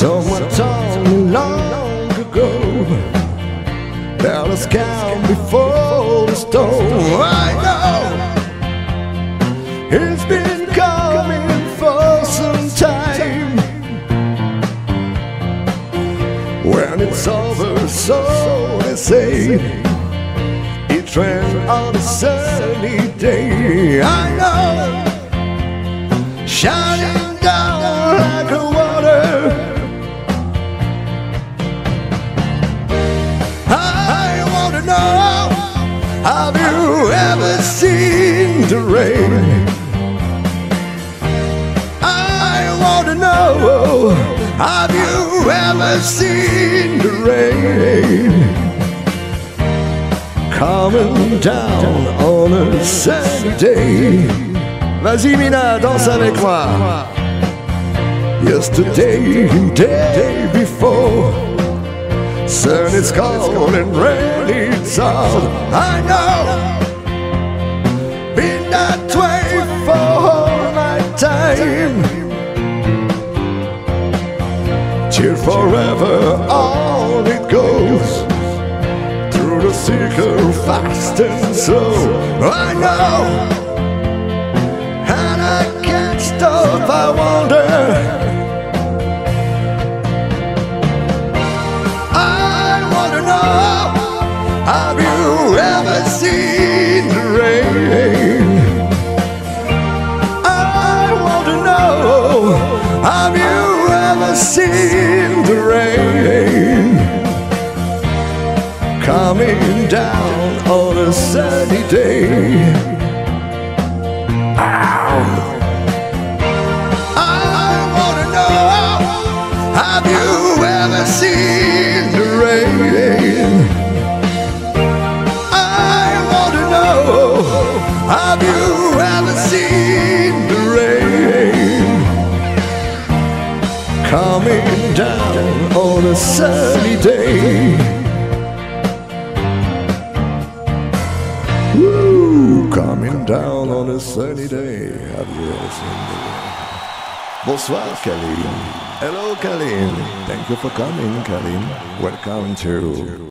Someone told me long ago, Dallas calm before the storm. I know it's been coming for some time. When it's over, so they say, each rain on a sunny day. I know, shining down like a water. I want to know, have you ever seen the rain? I want to know, have you ever seen the rain? Coming down on a sunny day. Vas-y Mina, danse avec moi. Yesterday and day before, sun is cold and rain it's all. I know, been that way for all my time. Till forever on it goes, through the circle fast and slow. I know, and I can't stop, I wonder. I want to know, have you ever seen the rain? I want to know, have you ever seen the rain? Coming down on a sunny day. Ow. I want to know, have you ever seen the rain? I want to know, have you ever seen the rain? Coming down on a sunny day. Woo, coming down on a sunny day. Have you ever seen the rain? Bonsoir, Kalim. Hello, Kalim. Thank you for coming, Kalim. Welcome to